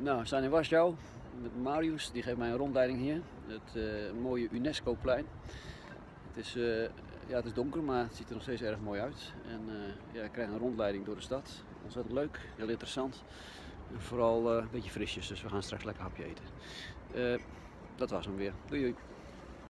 Nou, we staan in Warschau met Marius, die geeft mij een rondleiding hier. Het mooie UNESCO-plein. Het is donker, maar het ziet er nog steeds erg mooi uit. En ik krijg een rondleiding door de stad. Ontzettend leuk, heel interessant. En vooral een beetje frisjes, dus we gaan straks lekker hapje eten. Dat was hem weer. Doei doei.